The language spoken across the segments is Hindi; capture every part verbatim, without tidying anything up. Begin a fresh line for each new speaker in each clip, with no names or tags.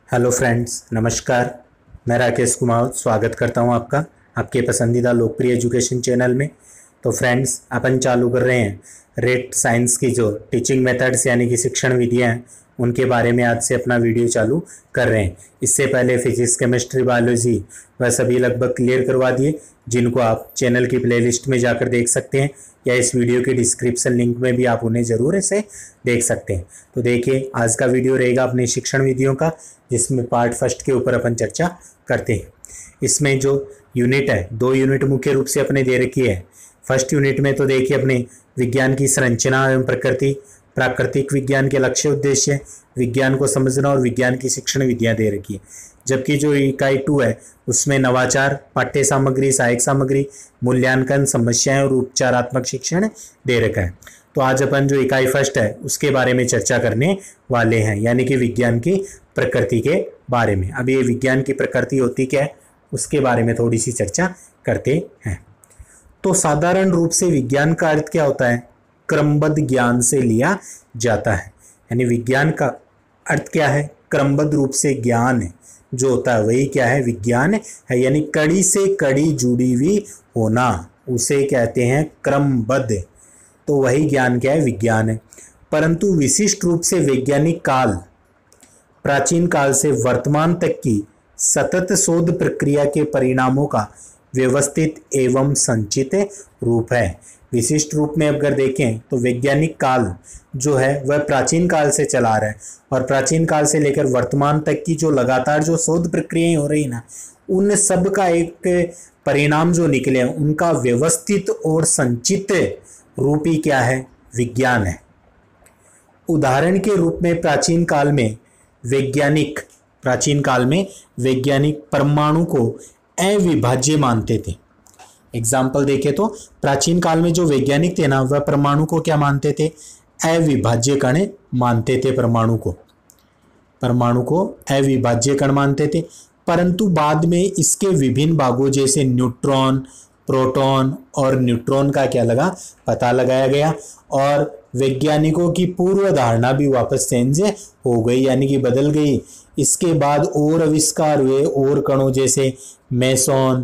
हेलो फ्रेंड्स, नमस्कार। मैं राकेश कुमार स्वागत करता हूं आपका आपके पसंदीदा लोकप्रिय एजुकेशन चैनल में। तो फ्रेंड्स, अपन चालू कर रहे हैं रेट साइंस की जो टीचिंग मेथड्स यानी कि शिक्षण विधियां हैं उनके बारे में आज से अपना वीडियो चालू कर रहे हैं। इससे पहले फिजिक्स, केमिस्ट्री, बायोलॉजी वह सभी लगभग क्लियर करवा दिए, जिनको आप चैनल की प्लेलिस्ट में जाकर देख सकते हैं या इस वीडियो के डिस्क्रिप्शन लिंक में भी आप उन्हें ज़रूर इसे देख सकते हैं। तो देखिए, आज का वीडियो रहेगा अपने शिक्षण विधियों का, जिसमें पार्ट फर्स्ट के ऊपर अपन चर्चा करते हैं। इसमें जो यूनिट है, दो यूनिट मुख्य रूप से अपने दे रखी है। फर्स्ट यूनिट में तो देखिए अपने विज्ञान की संरचना एवं प्रकृति, प्राकृतिक विज्ञान के लक्ष्य उद्देश्य, विज्ञान को समझना और विज्ञान की शिक्षण विधियां दे रखी है। जबकि जो इकाई टू है उसमें नवाचार, पाठ्य सामग्री, सहायक सामग्री, मूल्यांकन, समस्याएं और उपचारात्मक शिक्षण दे रखा है। तो आज अपन जो इकाई फर्स्ट है उसके बारे में चर्चा करने वाले हैं, यानी कि विज्ञान की प्रकृति के बारे में। अब ये विज्ञान की प्रकृति होती क्या है उसके बारे में थोड़ी सी चर्चा करते हैं। तो साधारण रूप से विज्ञान का अर्थ क्या होता है? क्रमबद्ध ज्ञान से लिया जाता है। यानी विज्ञान का अर्थ क्या है? क्रमबद्ध रूप से ज्ञान है जो होता है वही क्या है? विज्ञान है। यानी कड़ी से कड़ी जुड़ी हुई होना, उसे कहते हैं क्रमबद्ध। तो वही ज्ञान क्या है? विज्ञान है। परंतु विशिष्ट रूप से वैज्ञानिक काल प्राचीन काल से वर्तमान तक की सतत शोध प्रक्रिया के परिणामों का व्यवस्थित एवं संचित रूप है। विशिष्ट रूप में अगर देखें तो वैज्ञानिक काल जो है वह प्राचीन काल से चला रहा है, और प्राचीन काल से लेकर वर्तमान तक की जो लगातार जो शोध प्रक्रियाएं हो रही ना, उन सब का एक परिणाम जो निकले हैं उनका व्यवस्थित और संचित रूप ही क्या है? विज्ञान है। उदाहरण के रूप में प्राचीन काल में वैज्ञानिक प्राचीन काल में वैज्ञानिक परमाणु को अविभाज्य मानते थे। एग्जाम्पल देखें तो प्राचीन काल में जो वैज्ञानिक थे ना, वह परमाणु को क्या मानते थे? अविभाज्य कण मानते थे। परमाणु को परमाणु को अविभाज्य कण मानते थे। परंतु बाद में इसके विभिन्न भागों जैसे न्यूट्रॉन, प्रोटॉन और न्यूट्रॉन का क्या लगा? पता लगाया गया, और वैज्ञानिकों की पूर्व धारणा भी वापस चेंज हो गई, यानी कि बदल गई। इसके बाद और आविष्कार हुए और कणों जैसे मेसॉन,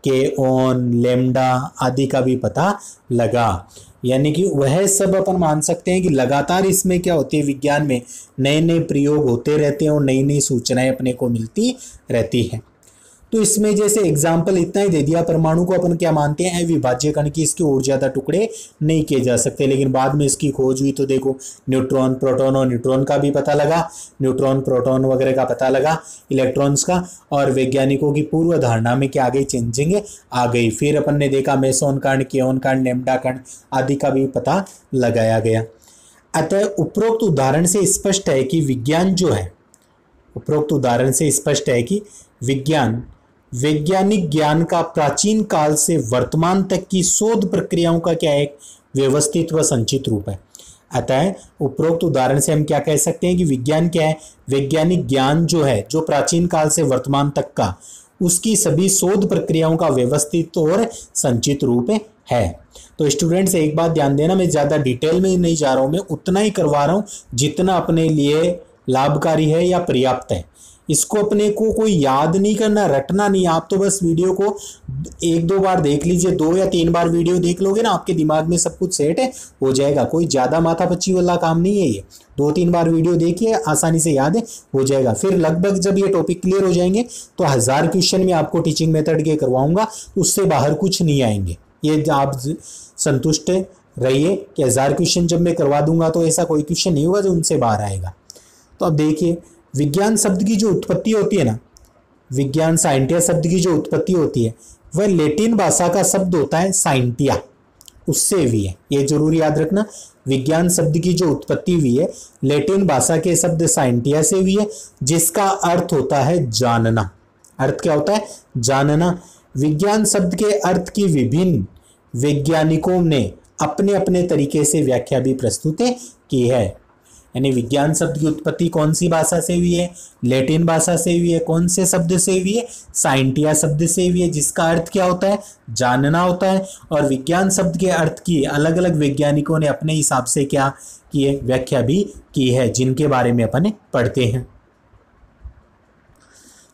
केओन, लेम्डा आदि का भी पता लगा। यानी कि वह सब अपन मान सकते हैं कि लगातार इसमें क्या होती है? विज्ञान में नए नए प्रयोग होते रहते हैं और नई नई सूचनाएं अपने को मिलती रहती हैं। तो इसमें जैसे एग्जाम्पल इतना ही दे दिया, परमाणु को अपन क्या मानते हैं? अविभाज्य कण की इसके और ज्यादा टुकड़े नहीं किए जा सकते। लेकिन बाद में इसकी खोज हुई तो देखो न्यूट्रॉन, प्रोटॉन और न्यूट्रॉन का भी पता लगा, न्यूट्रॉन, प्रोटॉन वगैरह का पता लगा, इलेक्ट्रॉन्स का, और वैज्ञानिकों की पूर्व धारणा में क्या आ गई? चेंजिंग आ गई। फिर अपन ने देखा मेसॉन कण, केओन कण, लेम्डा कण आदि का भी पता लगाया गया। अतः उपरोक्त उदाहरण से स्पष्ट है कि विज्ञान जो है उपरोक्त उदाहरण से स्पष्ट है कि विज्ञान वैज्ञानिक ज्ञान का प्राचीन काल से वर्तमान तक की शोध प्रक्रियाओं का क्या है? व्यवस्थित व संचित रूप है। अतः उपरोक्त उदाहरण से हम क्या कह सकते हैं कि विज्ञान क्या है? वैज्ञानिक ज्ञान जो है, जो प्राचीन काल से वर्तमान तक का, उसकी सभी शोध प्रक्रियाओं का व्यवस्थित और संचित रूप है। तो स्टूडेंट्स, एक बात ध्यान देना, मैं ज्यादा डिटेल में नहीं जा रहा हूं, मैं उतना ही करवा रहा हूं जितना अपने लिए लाभकारी है या पर्याप्त है। इसको अपने को कोई याद नहीं करना, रटना नहीं। आप तो बस वीडियो को एक दो बार देख लीजिए, दो या तीन बार वीडियो देख लोगे ना, आपके दिमाग में सब कुछ सेट है हो जाएगा। कोई ज्यादा माथापच्ची वाला काम नहीं है ये। दो तीन बार वीडियो देखिए, आसानी से याद हो जाएगा। फिर लगभग जब ये टॉपिक क्लियर हो जाएंगे तो हजार क्वेश्चन में आपको टीचिंग मेथड के करवाऊंगा, उससे बाहर कुछ नहीं आएंगे। ये आप संतुष्ट रहिए कि हजार क्वेश्चन जब मैं करवा दूंगा तो ऐसा कोई क्वेश्चन नहीं होगा जो उनसे बाहर आएगा। तो अब देखिए, विज्ञान शब्द की जो उत्पत्ति होती है ना, विज्ञान साइंटिया शब्द की जो उत्पत्ति होती है वह लैटिन भाषा का शब्द होता है साइंटिया, उससे भी है। ये जरूर याद रखना, विज्ञान शब्द की जो उत्पत्ति हुई है लैटिन भाषा के शब्द साइंटिया से हुई है, जिसका अर्थ होता है जानना। अर्थ क्या होता है? जानना। विज्ञान शब्द के अर्थ की विभिन्न वैज्ञानिकों ने अपने अपने तरीके से व्याख्या भी प्रस्तुत की है। यानी विज्ञान शब्द की उत्पत्ति कौन सी भाषा से हुई है? लैटिन भाषा से हुई है। कौन से शब्द से हुई है? साइंटिया शब्द से हुई है, जिसका अर्थ क्या होता है? जानना होता है। और विज्ञान शब्द के अर्थ की अलग अलग वैज्ञानिकों ने अपने हिसाब से क्या की है? व्याख्या भी की है, जिनके बारे में अपन पढ़ते हैं।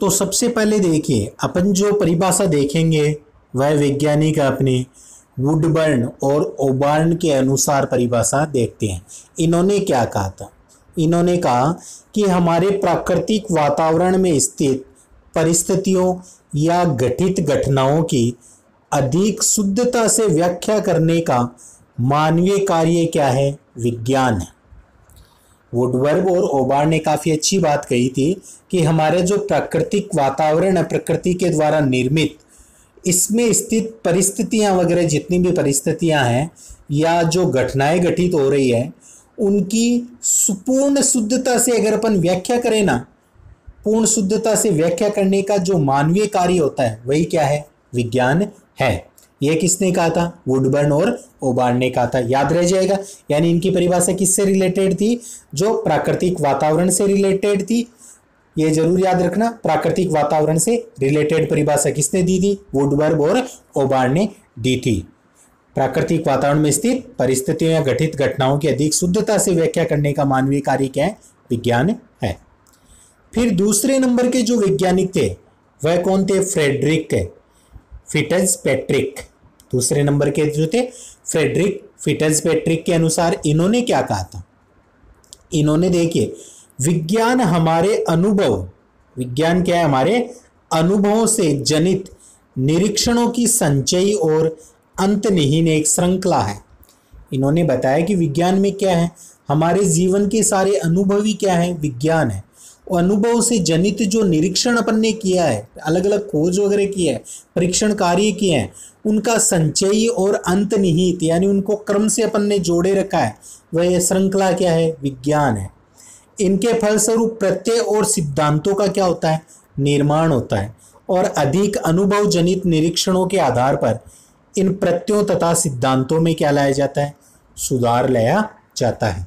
तो सबसे पहले देखिए अपन जो परिभाषा देखेंगे वह वैज्ञानिक अपने वुडबर्न और ओबर्न के अनुसार परिभाषा देखते हैं। इन्होंने क्या कहा था? इन्होंने कहा कि हमारे प्राकृतिक वातावरण में स्थित परिस्थितियों या घटित घटनाओं की अधिक शुद्धता से व्याख्या करने का मानवीय कार्य क्या है? विज्ञान है। वुडबर्न और ओबर्न ने काफ़ी अच्छी बात कही थी कि हमारे जो प्राकृतिक वातावरण है, प्रकृति के द्वारा निर्मित, इसमें स्थित परिस्थितियां वगैरह जितनी भी परिस्थितियां हैं या जो घटनाएं घटित हो रही है, उनकी पूर्ण शुद्धता से अगर अपन व्याख्या करें ना, पूर्ण शुद्धता से व्याख्या करने का जो मानवीय कार्य होता है वही क्या है? विज्ञान है। ये किसने कहा था? वुडबर्न और ओबर्न ने कहा था। याद रह जाएगा। यानी इनकी परिभाषा किससे रिलेटेड थी? जो प्राकृतिक वातावरण से रिलेटेड थी। ये जरूर याद रखना, प्राकृतिक वातावरण से रिलेटेड परिभाषा किसने दी थी? वुडबर्न और ओबर्न ने दी थी। प्राकृतिक वातावरण में स्थित परिस्थितियों या घटित घटनाओं की अधिक शुद्धता से व्याख्या करने का मानवीय कार्य क्या है? विज्ञान है। फिर दूसरे नंबर के जो वैज्ञानिक थे वह कौन थे? Frederick Fitzpatrick. दूसरे नंबर के जो थे फ्रेडरिक फिट्जपैट्रिक के अनुसार इन्होंने क्या कहा था? इन्होंने देखिए, विज्ञान हमारे अनुभव, विज्ञान क्या है? हमारे अनुभवों से जनित निरीक्षणों की संचयी और अंतहीन एक श्रृंखला है। इन्होंने बताया कि विज्ञान में क्या है? हमारे जीवन के सारे अनुभव ही क्या है? विज्ञान है। अनुभव से जनित जो निरीक्षण अपन ने किया है, अलग अलग खोज वगैरह किया है, परीक्षण कार्य किए हैं, उनका संचयी और अंतनिहित यानी उनको क्रम से अपन ने जोड़े रखा है, वह श्रृंखला क्या है? विज्ञान है। इनके फलस्वरूप प्रत्यय और सिद्धांतों का क्या होता है? निर्माण होता है। और अधिक अनुभव जनित निरीक्षणों के आधार पर इन प्रत्ययों तथा सिद्धांतों में क्या लाया जाता है? सुधार लाया जाता है।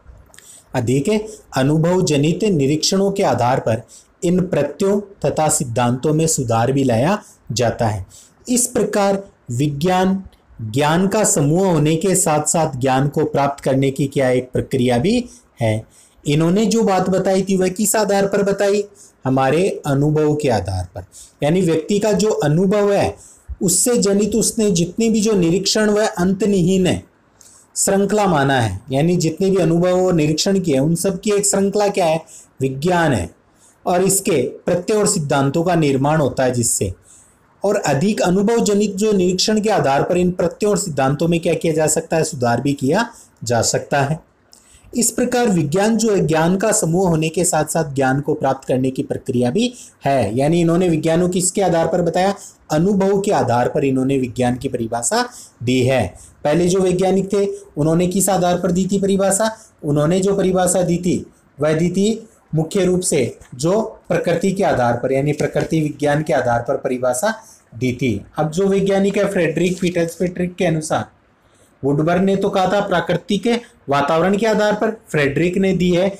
अधिक अनुभव जनित निरीक्षणों के आधार पर इन प्रत्ययों तथा सिद्धांतों में सुधार भी लाया जाता है। इस प्रकार विज्ञान ज्ञान का समूह होने के साथ साथ ज्ञान को प्राप्त करने की क्या एक प्रक्रिया भी है। इन्होंने जो बात बताई थी वह किस आधार पर बताई? हमारे अनुभव के आधार पर। यानी व्यक्ति का जो अनुभव है उससे जनित उसने जितने भी जो निरीक्षण वह अंतहीन है, श्रृंखला माना है। यानी जितने भी अनुभव और निरीक्षण किए उन सब की एक श्रृंखला क्या है? विज्ञान है। और इसके प्रत्यय और सिद्धांतों का निर्माण होता है जिससे, और अधिक अनुभव जनित जो निरीक्षण के आधार पर इन प्रत्ययों और सिद्धांतों में क्या किया जा सकता है? सुधार भी किया जा सकता है। इस प्रकार विज्ञान जो है ज्ञान का समूह होने के साथ साथ ज्ञान को प्राप्त करने की प्रक्रिया भी है। यानी इन्होंने विज्ञान को किसके आधार पर बताया? अनुभव के आधार पर इन्होंने विज्ञान की परिभाषा दी है। पहले जो वैज्ञानिक थे उन्होंने किस आधार पर दी थी परिभाषा? उन्होंने जो परिभाषा दी थी वह दी थी मुख्य रूप से जो प्रकृति के आधार पर, यानी प्रकृति विज्ञान के आधार पर परिभाषा दी थी। अब जो वैज्ञानिक है फ्रेडरिक फिट्जपैट्रिक के अनुसार, वुडबर्न ने तो कहा था प्राकृतिक के वातावरण के आधार पर, फ्रेडरिक ने दी है,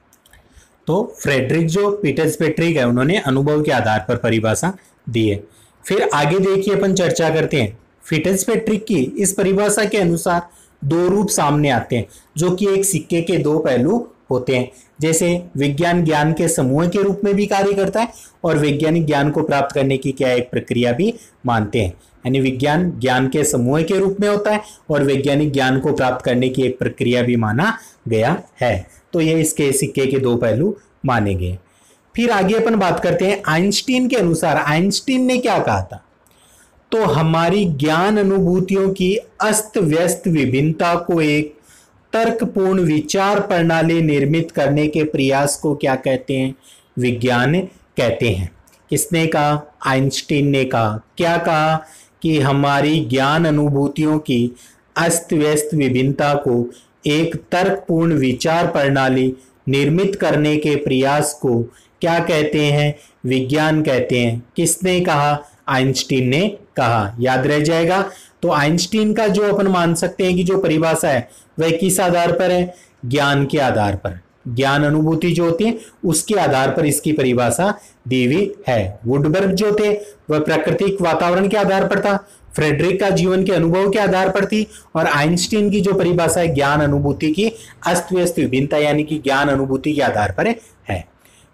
तो फ्रेडरिक जो फिट्जपैट्रिक है उन्होंने अनुभव के आधार पर परिभाषा दी है। फिर आगे देखिए अपन चर्चा करते हैं। फिट्जपैट्रिक की इस परिभाषा के अनुसार दो रूप सामने आते हैं जो कि एक सिक्के के दो पहलू होते हैं। जैसे विज्ञान ज्ञान के समूह के रूप में भी कार्य करता है और वैज्ञानिक ज्ञान को प्राप्त करने की क्या एक प्रक्रिया भी मानते हैं। यानी विज्ञान ज्ञान के समूह के रूप में होता है और वैज्ञानिक ज्ञान को प्राप्त करने की एक प्रक्रिया भी माना गया है। तो ये इसके सिक्के के दो पहलू माने गए। फिर आगे अपन बात करते हैं आइंस्टीन के अनुसार। आइंस्टीन ने क्या कहा था? तो हमारी ज्ञान अनुभूतियों की अस्त व्यस्त विभिन्नता को एक तर्कपूर्ण विचार प्रणाली निर्मित करने के प्रयास को क्या कहते हैं? विज्ञान कहते हैं। किसने कहा? आइंस्टीन ने कहा। क्या कहा? कि हमारी ज्ञान अनुभूतियों की अस्त व्यस्त विभिन्नता को एक तर्कपूर्ण विचार प्रणाली निर्मित करने के प्रयास को क्या कहते हैं? विज्ञान कहते हैं। किसने कहा? आइंस्टीन ने कहा। याद रह जाएगा। तो आइंस्टीन का जो अपन मान सकते हैं कि जो परिभाषा है वह किस आधार पर है? ज्ञान के आधार पर। ज्ञान अनुभूति जो होती है उसके आधार पर इसकी परिभाषा दी हुई है। वुडबर्न जो थे वह प्राकृतिक वातावरण के आधार पर था, फ्रेडरिक का जीवन के अनुभव के आधार पर थी, और आइंस्टीन की जो परिभाषा है ज्ञान अनुभूति की अस्त व्यस्त विभिन्नता यानी कि ज्ञान अनुभूति के आधार पर है।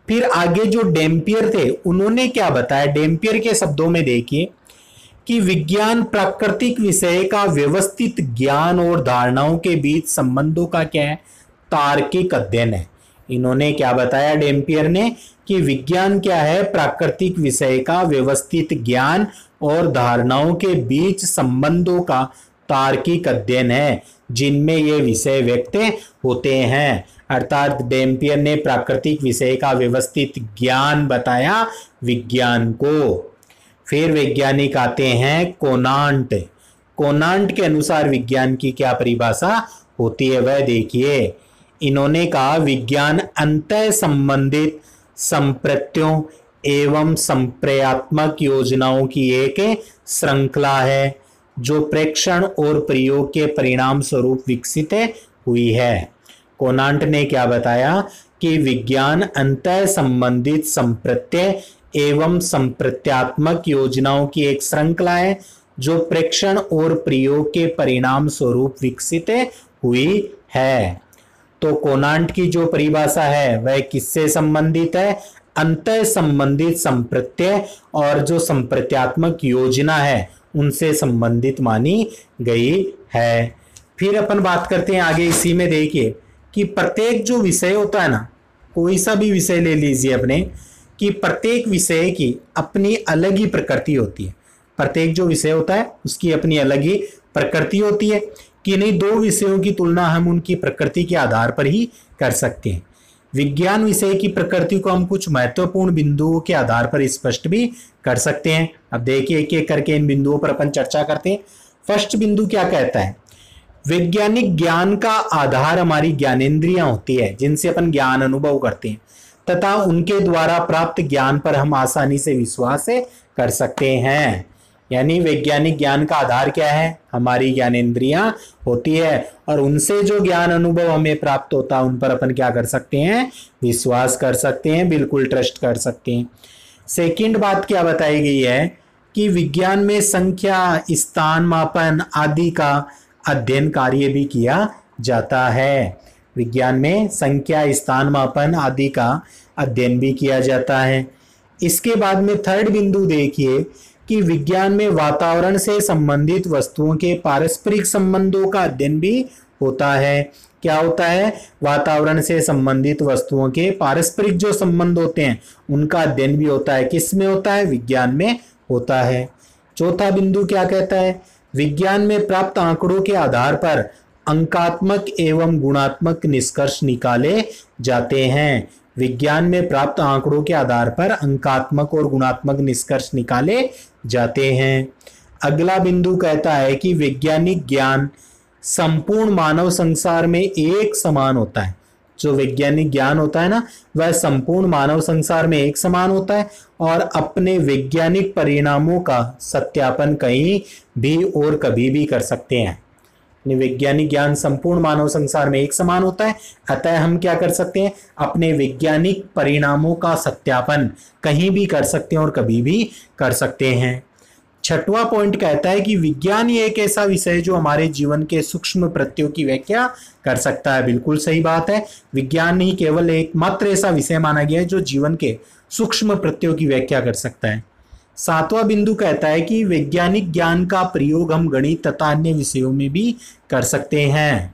फिर आगे जो डेम्पियर थे उन्होंने क्या बताया, डेम्पियर के शब्दों में देखिए कि विज्ञान प्राकृतिक विषय का व्यवस्थित ज्ञान और धारणाओं के बीच संबंधों का क्या है, तार्किक अध्ययन है। इन्होंने क्या बताया डेम्पियर ने कि विज्ञान क्या है, प्राकृतिक विषय का व्यवस्थित ज्ञान और धारणाओं के बीच संबंधों का तार्किक अध्ययन है जिनमें ये विषय व्यक्त होते हैं। अर्थात डेम्पियर ने प्राकृतिक विषय का व्यवस्थित ज्ञान बताया विज्ञान को। फिर वैज्ञानिक आते हैं कोनांट। कोनांट के अनुसार विज्ञान की क्या परिभाषा होती है वह देखिए। इन्होंने कहा विज्ञान अंतः संबंधित संप्रत्यों एवं संप्रयात्मक योजनाओं की एक श्रृंखला है जो प्रेक्षण और प्रयोग के परिणाम स्वरूप विकसित हुई है। कोनांट ने क्या बताया कि विज्ञान अंतः संबंधित संप्रत्यय एवं संप्रत्यात्मक योजनाओं की एक श्रृंखला है जो प्रेक्षण और प्रयोग के परिणाम स्वरूप विकसित हुई है। तो कोनांट की जो परिभाषा है वह किससे संबंधित है, अंतः संबंधित संप्रत्यय और जो संप्रत्यात्मक योजना है उनसे संबंधित मानी गई है। फिर अपन बात करते हैं आगे, इसी में देखिए कि प्रत्येक जो विषय होता है ना, कोई सा भी विषय ले लीजिए अपने, कि प्रत्येक विषय की अपनी अलग ही प्रकृति होती है। प्रत्येक जो विषय होता है उसकी अपनी अलग ही प्रकृति होती है कि नहीं, दो विषयों की तुलना हम उनकी प्रकृति के आधार पर ही कर सकते हैं। विज्ञान विषय की प्रकृति को हम कुछ महत्वपूर्ण बिंदुओं के आधार पर स्पष्ट भी कर सकते हैं। अब देखिए एक एक करके इन बिंदुओं पर अपन चर्चा करते हैं। फर्स्ट बिंदु क्या कहता है, वैज्ञानिक ज्ञान का आधार हमारी ज्ञानेंद्रियां होती है जिनसे अपन ज्ञान अनुभव करते हैं तथा उनके द्वारा प्राप्त ज्ञान पर हम आसानी से विश्वास कर सकते हैं। यानी वैज्ञानिक ज्ञान का आधार क्या है, हमारी ज्ञानेंद्रियां होती है और उनसे जो ज्ञान अनुभव हमें प्राप्त होता है उन पर अपन क्या कर सकते हैं, विश्वास कर सकते हैं, बिल्कुल ट्रस्ट कर सकते हैं। सेकंड बात क्या बताई गई है कि विज्ञान में संख्या, स्थान मापन आदि का अध्ययन कार्य भी किया जाता है। विज्ञान में संख्या, स्थान मापन आदि का अध्ययन भी किया जाता है। इसके बाद में थर्ड बिंदु देखिए कि विज्ञान में वातावरण से संबंधित वस्तुओं के पारस्परिक संबंधों का अध्ययन भी होता है। क्या होता है, वातावरण से संबंधित वस्तुओं के पारस्परिक जो संबंध होते हैं उनका अध्ययन भी होता है। किस में होता है, विज्ञान में होता है। चौथा बिंदु क्या कहता है, विज्ञान में प्राप्त आंकड़ों के आधार पर अंकात्मक एवं गुणात्मक निष्कर्ष निकाले जाते हैं। विज्ञान में प्राप्त आंकड़ों के आधार पर अंकात्मक और गुणात्मक निष्कर्ष निकाले जाते हैं। अगला बिंदु कहता है कि वैज्ञानिक ज्ञान संपूर्ण मानव संसार में एक समान होता है। जो वैज्ञानिक ज्ञान होता है ना वह संपूर्ण मानव संसार में एक समान होता है और अपने वैज्ञानिक परिणामों का सत्यापन कहीं भी और कभी भी कर सकते हैं। वैज्ञानिक ज्ञान संपूर्ण मानव संसार में एक समान होता है, अतः हम क्या कर सकते हैं, अपने वैज्ञानिक परिणामों का सत्यापन कहीं भी कर सकते हैं और कभी भी कर सकते हैं। छठवां पॉइंट कहता है कि विज्ञान ये एक ऐसा विषय है जो हमारे जीवन के सूक्ष्म प्रत्ययों की व्याख्या कर सकता है। बिल्कुल सही बात है, विज्ञान ही केवल एकमात्र ऐसा विषय माना गया है जो जीवन के सूक्ष्म प्रत्ययों की व्याख्या कर सकता है। सातवां बिंदु कहता है कि वैज्ञानिक ज्ञान का प्रयोग हम गणित तथा अन्य विषयों में भी कर सकते हैं।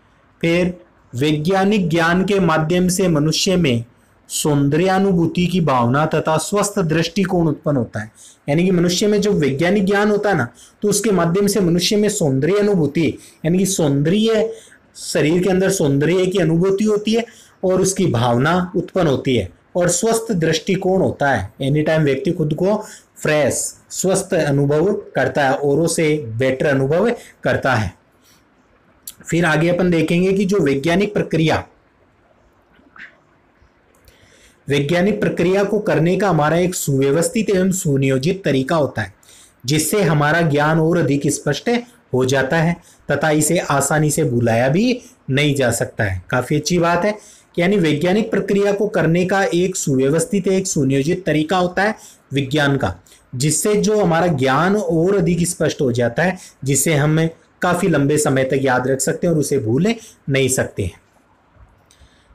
फिर वैज्ञानिक ज्ञान के माध्यम से मनुष्य में सौंदर्यानुभूति की भावना तथा स्वस्थ दृष्टिकोण उत्पन्न होता है। यानी कि मनुष्य में जो वैज्ञानिक ज्ञान होता है ना तो उसके माध्यम से मनुष्य में सौंदर्य अनुभूति यानी कि सौंदर्य, शरीर के अंदर सौंदर्य की अनुभूति होती है और उसकी भावना उत्पन्न होती है और स्वस्थ दृष्टिकोण होता है। एनी टाइम व्यक्ति खुद को फ्रेश, स्वस्थ अनुभव करता है, औरों से बेटर अनुभव करता है। फिर आगे अपन देखेंगे कि जो वैज्ञानिक प्रक्रिया वैज्ञानिक प्रक्रिया को करने का हमारा एक सुव्यवस्थित एवं सुनियोजित तरीका होता है जिससे हमारा ज्ञान और अधिक स्पष्ट हो जाता है तथा इसे आसानी से भुलाया भी नहीं जा सकता है। काफी अच्छी बात है, यानी वैज्ञानिक प्रक्रिया को करने का एक सुव्यवस्थित, एक सुनियोजित तरीका होता है विज्ञान का, जिससे जो हमारा ज्ञान और अधिक स्पष्ट हो जाता है, जिसे हम काफी लंबे समय तक याद रख सकते हैं और उसे भूल नहीं सकते हैं।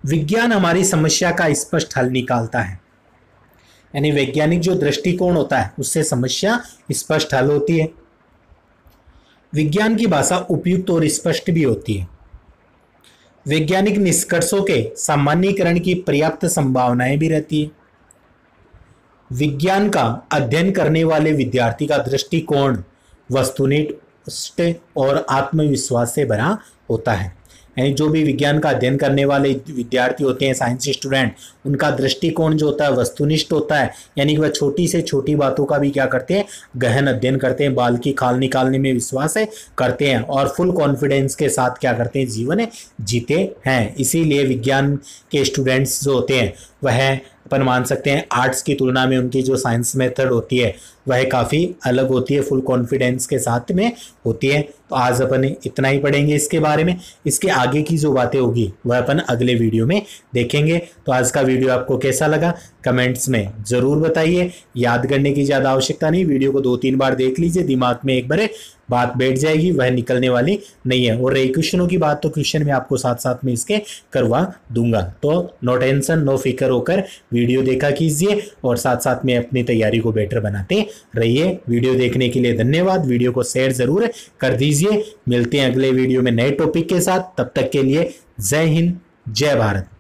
विज्ञान हमारी समस्या का स्पष्ट हल निकालता है, यानी वैज्ञानिक जो दृष्टिकोण होता है उससे समस्या स्पष्ट हल होती है। विज्ञान की भाषा उपयुक्त और स्पष्ट भी होती है। वैज्ञानिक निष्कर्षों के सामान्यीकरण की पर्याप्त संभावनाएं भी रहती है। विज्ञान का अध्ययन करने वाले विद्यार्थी का दृष्टिकोण वस्तुनिष्ठ और आत्मविश्वास से भरा होता है। यानी जो भी विज्ञान का अध्ययन करने वाले विद्यार्थी होते हैं, साइंस स्टूडेंट, उनका दृष्टिकोण जो होता है वस्तुनिष्ठ होता है, यानी कि वह छोटी से छोटी बातों का भी क्या करते हैं, गहन अध्ययन करते हैं, बाल की खाल निकालने में विश्वास है करते हैं और फुल कॉन्फिडेंस के साथ क्या करते हैं, जीवन जीते हैं। इसीलिए विज्ञान के स्टूडेंट्स जो होते हैं वह अपन मान सकते हैं आर्ट्स की तुलना में उनकी जो साइंस मेथड होती है वह काफ़ी अलग होती है, फुल कॉन्फिडेंस के साथ में होती है। तो आज अपन इतना ही पढ़ेंगे इसके बारे में। इसके आगे की जो बातें होगी वह अपन अगले वीडियो में देखेंगे। तो आज का वीडियो आपको कैसा लगा कमेंट्स में ज़रूर बताइए। याद करने की ज़्यादा आवश्यकता नहीं, वीडियो को दो तीन बार देख लीजिए, दिमाग में एक बार बात बैठ जाएगी, वह निकलने वाली नहीं है। और रही क्वेश्चनों की बात तो क्वेश्चन में आपको साथ साथ में इसके करवा दूंगा। तो नो टेंशन नो फिक्र होकर वीडियो देखा कीजिए और साथ साथ में अपनी तैयारी को बेटर बनाते रहिए। वीडियो देखने के लिए धन्यवाद। वीडियो को शेयर जरूर कर दीजिए। मिलते हैं अगले वीडियो में नए टॉपिक के साथ। तब तक के लिए जय हिंद, जय भारत।